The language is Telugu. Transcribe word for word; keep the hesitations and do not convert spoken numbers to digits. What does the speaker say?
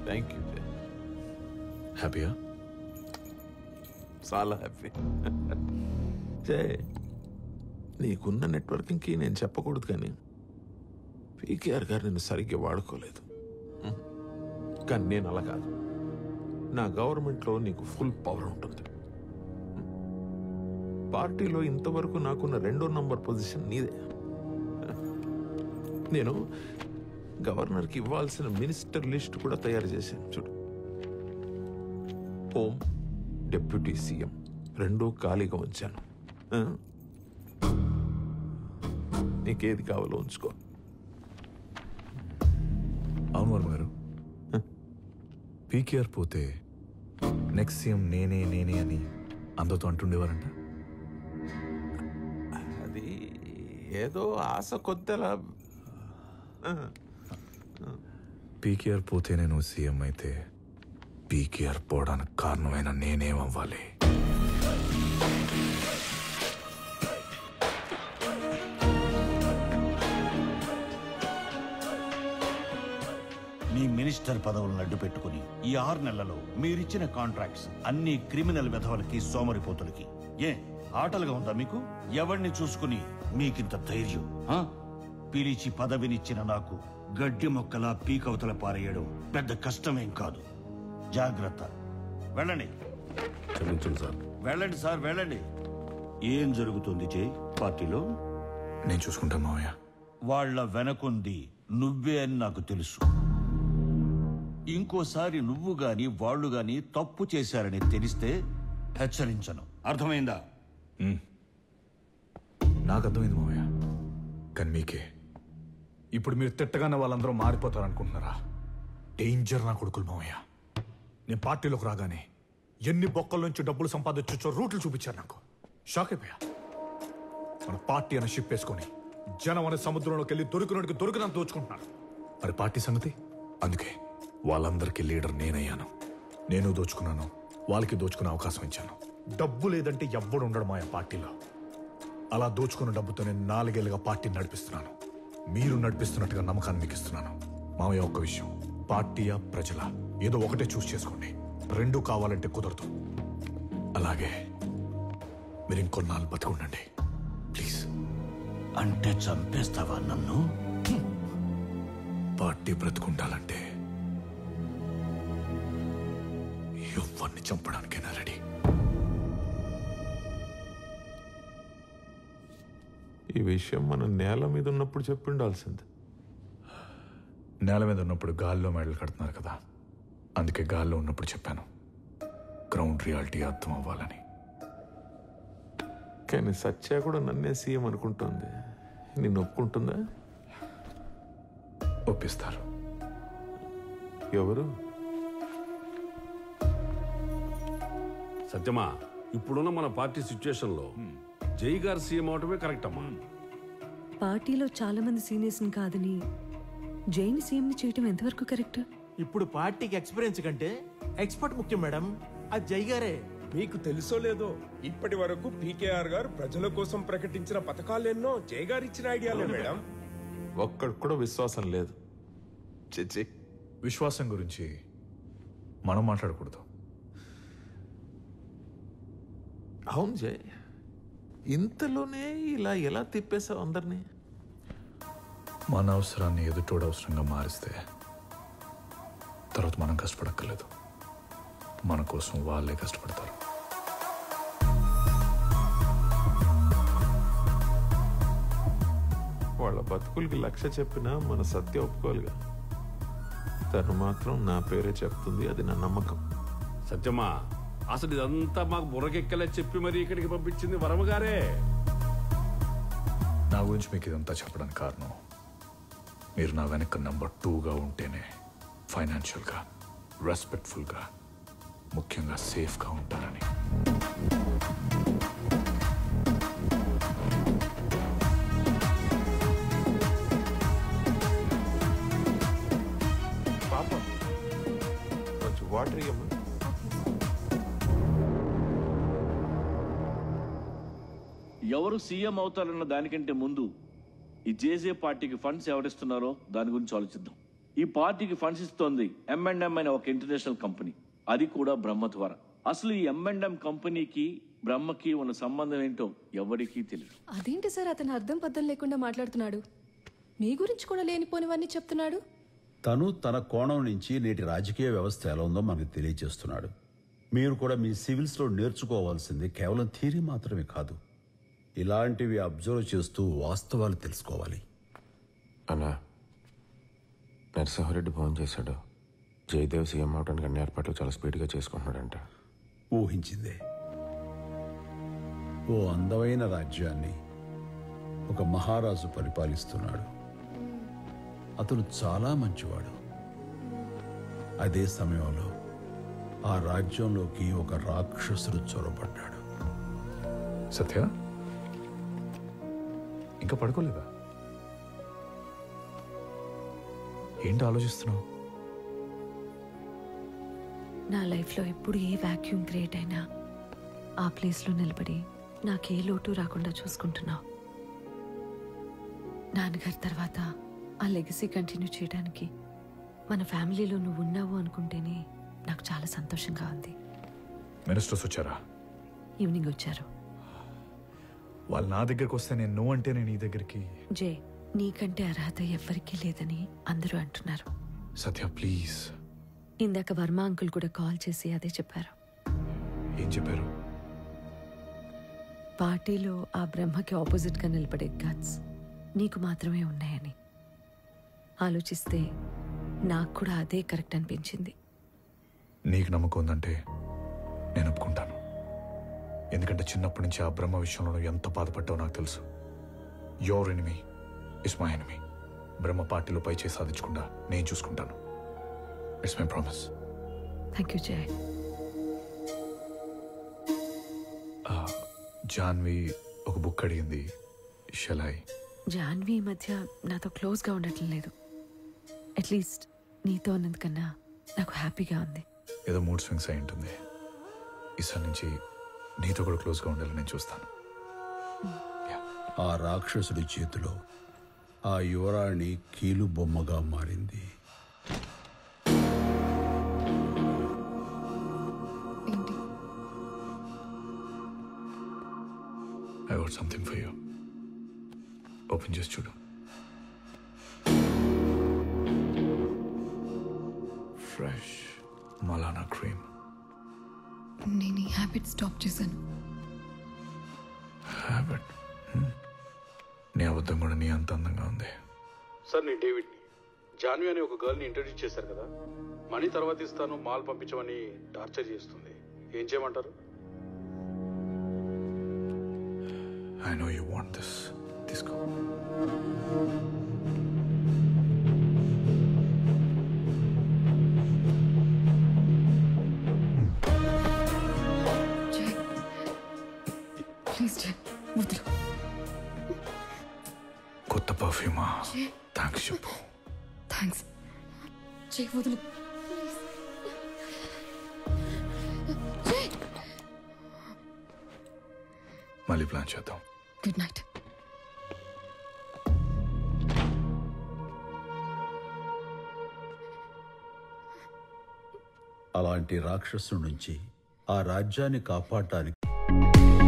Thank you. హ్యాపీయా? చాలా హ్యాపీ. జయ్, నీకున్న నెట్వర్కింగ్కి నేను చెప్పకూడదు, కానీ పీకేఆర్ గారు నిన్ను సరిగ్గా వాడుకోలేదు. కానీ నేను అలా కాదు. నా గవర్నమెంట్లో నీకు ఫుల్ పవర్ ఉంటుంది. పార్టీలో ఇంతవరకు నాకున్న రెండో నంబర్ పొజిషన్ నీదే. నేను గవర్నర్కి ఇవ్వాల్సిన మినిస్టర్ లిస్ట్ కూడా తయారు చేశాను. చూడు, హోమ్, డిప్యూటీ సీఎం రెండూ ఖాళీగా ఉంచాను. నీకేది కావాలో ఉంచుకో. అవును వర్మ గారు, పీకేఆర్ పోతే నెక్స్ట్ సీఎం నేనే నేనే అని అందరితో అంటుండేవారంట. అది ఏదో ఆశ కొద్దలా. పీకేఆర్ పోతే నేను సీఎం అయితే పీకేఆర్ పోవడానికి కారణమైన నేనేమవ్వాలి? మీ మినిస్టర్ పదవులను అడ్డు పెట్టుకుని ఈ ఆరు నెలలలో మీరిచ్చిన కాంట్రాక్ట్స్ అన్ని క్రిమినల్ వెధవలకి, సోమరిపోతులకి. ఏ ఆటలుగా ఉందా మీకు? ఎవరిని చూసుకుని మీకింత ధైర్యం? పిలిచి పదవినిచ్చిన నాకు గడ్డి మొక్కలా పీకవతల పారేయడం పెద్ద కష్టమేం కాదు. జాగ్రత్త. వెళ్ళండి. క్షమించండి సార్. వెళ్ళండి సార్, వెళ్ళండి. ఏం జరుగుతుంది జై పార్టీలో? నేను చూసుకుంటా మావయ్య. వాళ్ల వెనకుంది నువ్వే అని నాకు తెలుసు. ఇంకోసారి నువ్వు గాని వాళ్ళు గాని తప్పు చేశారని తెలిస్తే హెచ్చరించను. అర్థమైందా? నాకు అర్థమైంది మావయ్య. కానీ మీకే ఇప్పుడు మీరు తిట్టగానే వాళ్ళందరూ మారిపోతారనుకుంటున్నారా? డేంజర్ నా కొడుకులు మావయ్య. నేను పార్టీలోకి రాగానే ఎన్ని బొక్కల నుంచి డబ్బులు సంపాదించో రూట్లు చూపించారు నాకు. షాక్ అయిపోయా. మన పార్టీ అనే షిప్ వేసుకొని జనం అనే సముద్రంలోకి వెళ్ళి దొరికినోడికి దొరికినంత దోచుకుంటున్నారు. మరి పార్టీ సంగతి? అందుకే వాళ్ళందరికీ లీడర్ నేనయ్యాను. నేను దోచుకున్నాను, వాళ్ళకి దోచుకునే అవకాశం ఇచ్చాను. డబ్బు లేదంటే ఎవ్వడు ఉండడు మా పార్టీలో. అలా దోచుకున్న డబ్బుతో నేను నాలుగేళ్లుగా పార్టీని నడిపిస్తున్నాను. మీరు నడిపిస్తున్నట్టుగా నమ్మకాన్ని మీకు ఇస్తున్నాను. మామయ్య, ఒక్క విషయం, పార్టీయా ప్రజల ఏదో ఒకటే చూస్ చేసుకోండి. రెండు కావాలంటే కుదరదు. అలాగే మీరు ఇంకొన్నాళ్ళు బతుకుండండి ప్లీజ్. అంటే చంపేస్తావా నన్ను? పార్టీ బ్రతుకుండాలంటే ఎవరిని చంపడానికైనా రెడీ. ఈ విషయం మనం నేల మీద ఉన్నప్పుడు చెప్పి ఉండాల్సింది. నేల మీద ఉన్నప్పుడు గాల్లో మెడలు కడుతున్నారు కదా, అందుకే గాల్లో ఉన్నప్పుడు చెప్పాను. గ్రౌండ్ రియాలిటీ అర్థం అవ్వాలని. కానీ సత్య కూడా నన్నే సీఎం అనుకుంటుంది. నిన్ను ఒప్పుకుంటుందా? ఒప్పిస్తారు. ఎవరు? సత్యమా, ఇప్పుడున్న మన పార్టీ సిచ్యుయేషన్ లో జై గారు సీఎం అవటమే కరెక్ట్ అమ్మా. పార్టీలో చాలా మంది సీనియర్స్ కాదని జైని సీఎం చేయటం ఎంతవరకు కరెక్ట్? ఇప్పుడు పార్టీకి ఎక్స్పీరియన్స్ కంటే ఎక్స్పర్ట్ ముఖ్యం మేడం. అది జై గారే. మీకు తెలుసో లేదో, ఇప్పటి వరకు పీకేఆర్ గారు ప్రజల కోసం ప్రకటించిన పథకాలెన్నో జై గారు ఇచ్చిన ఐడియాలే మేడం. ఒక్కడికి కూడా విశ్వాసం లేదు. చిచ్చి, విశ్వాసం గురించి మనం మాట్లాడకూడదు. అవును జయ్, ఇంతలోనే ఇలా ఎలా తిప్పేశావు అందరినీ? మన అవసరాన్ని ఎదుటోడు అవసరంగా మారిస్తే తర్వాత మనం కష్టపడక్కర్లేదు, మన కోసం వాళ్ళే కష్టపడతారు. వాళ్ళ బతుకులకి లక్ష్య చెప్పినా మన సత్య ఒప్పుకోలుగా. తను మాత్రం నా పేరే చెప్తుంది, అది నా నమ్మకం. సత్యమా, అసలు ఇదంతా మాకు బుర్రకెక్కలే చెప్పి మరి ఇక్కడికి పంపించింది వరమగారే. నా గురించి మీకు ఇదంతా చెప్పడానికి కారణం, మీరు నా వెనక నెంబర్ టూగా ఉంటేనే ఫైనాన్షియల్గా, రెస్పెక్ట్ఫుల్గా, ముఖ్యంగా సేఫ్గా ఉంటానని. పాప కొంచెం వాటర్ ఇవ్వమ్మా. ఎవరు సీఎం అవుతారన్న దానికంటే ముందు ఈ జేజే పార్టీకి ఫండ్స్ ఎవరిస్తున్నారో దాని గురించి ఆలోచిద్దాం. ఈ పార్టీకి ఫండ్స్ ఇస్తోంది ఎం అండ్ ఎం అనే ఒక ఇంటర్నేషనల్ కంపెనీ, అది కూడా బ్రహ్మ ద్వారా. అసలు ఈ ఎం అండ్ ఎం కంపెనీకి బ్రహ్మకి ఉన్న సంబంధం ఏంటో ఎవరికీ తెలియదు. అదేంటి సార్ అతను అర్థం పద్ధం లేకుండా మాట్లాడుతున్నాడు? మీ గురించి కూడా లేనిపోనివన్నీ చెప్తున్నాడు. తను తన కోణం నుంచి నేటి రాజకీయ వ్యవస్థ ఎలా ఉందో మనకు తెలియజేస్తున్నాడు. మీరు కూడా మీ సివిల్స్లో నేర్చుకోవాల్సింది కేవలం థియరీ మాత్రమే కాదు, ఇలాంటివి అబ్జర్వ్ చేస్తూ వాస్తవాలు తెలుసుకోవాలి. అన్నా, నరసింహారెడ్డి ఫోన్ చేశాడు. జయదేవ్ సీఎం అవడానికి అన్ని ఏర్పాట్లు చాలా స్పీడ్గా చేసుకుంటున్నాడంట. ఊహించిందే. ఓ అందమైన రాజ్యాన్ని ఒక మహారాజు పరిపాలిస్తున్నాడు. అతను చాలా మంచివాడు. అదే సమయంలో ఆ రాజ్యంలోకి ఒక రాక్షసుడు చొరబడ్డాడు. సత్య, ఇంకా పడుకోలేదా? ఏంటి ఆలోచిస్తున్నావు? నా లైఫ్లో ఎప్పుడు ఏ వాక్యూమ్ క్రియేట్ అయినా ఆ ప్లేస్లో నిలబడి నాకే లోటు రాకుండా చూసుకుంటున్నావు. నాన్నగారి తర్వాత ఆ లెగసీ కంటిన్యూ చేయడానికి మన ఫ్యామిలీలో నువ్వు ఉన్నావు అనుకుంటేనే నాకు చాలా సంతోషంగా ఉంది. మినిస్టర్స్ వచ్చారా? ఈవినింగ్ వచ్చారు. వాళ్ళు నా దగ్గరకు వస్తే నేను నువ్వు అంటే నేను నీ దగ్గరికి. జే, నీకంటే అర్హత ఎవ్వరికీ లేదని అందరూ అంటున్నారు. సత్య ప్లీజ్. ఇందాక వర్మ అంకుల్ కూడా కాల్ చేసి అదే చెప్పారు. ఏం చెప్పారు? పార్టీలో ఆ బ్రహ్మకి ఆపోజిట్గా నిలబడే గట్స్ నీకు మాత్రమే ఉన్నాయని. ఆలోచిస్తే నాకు కూడా అదే కరెక్ట్ అనిపించింది. నీకు నమ్మకం ఉందంటే నేను ఒప్పుకుంటాను. ఎందుకంటే చిన్నప్పటి నుంచి ఆ బ్రహ్మ విషయంలో నువ్వు ఎంత బాధపడ్డావో నాకు తెలుసు. Your enemy is my enemy. Brahma పార్టీలో పై చేసి సాధించకుండా నేను చూసుకుంటాను. It's my promise. Thank you Jay. Janhvi ఒక బుక్ అడిగింది. షలై? జాన్వి ఈ మధ్య నాతో క్లోజ్గా ఉండటం లేదు. అట్లీస్ట్ నీతో ఉన్నందుకన్నా నాకు హ్యాపీగా ఉంది. ఏదో మూడ్ స్వింగ్స్ అయి ఉంటుంది. ఈసారి నుంచి నీతో కూడా క్లోజ్గా ఉండాలని నేను చూస్తాను. ఆ రాక్షసుడి చేతిలో ఆ యువరాణి కీలు బొమ్మగా మారింది. I got something for you. Open చేసి చూడు. Fresh Malana cream. నేను ఈ హ్యాబిట్ స్టాప్ చేశాను. హ్యాబిట్? నీ అబద్ధం కూడా నీ అంత అందంగా ఉంది. సార్, నేను డేవిడ్ని. జాన్వి అనే ఒక గర్ల్ని ఇంట్రడ్యూస్ చేశారు కదా, మనీ తర్వాత ఇస్తాను మాల్ పంపించమని టార్చర్ చేస్తుంది. ఏం చేయమంటారు? I know you want this. తీసుకో. ప్లీజ్ జై, వదిలు. కొత్త పర్ఫ్యూమా? థ్యాంక్స్ చెప్పు. థ్యాంక్స్ జై, వదిలు. మళ్ళీ ప్లాన్ చేద్దాం. Good night. అలాంటి రాక్షసుడి నుంచి ఆ రాజ్యాన్ని కాపాడటానికి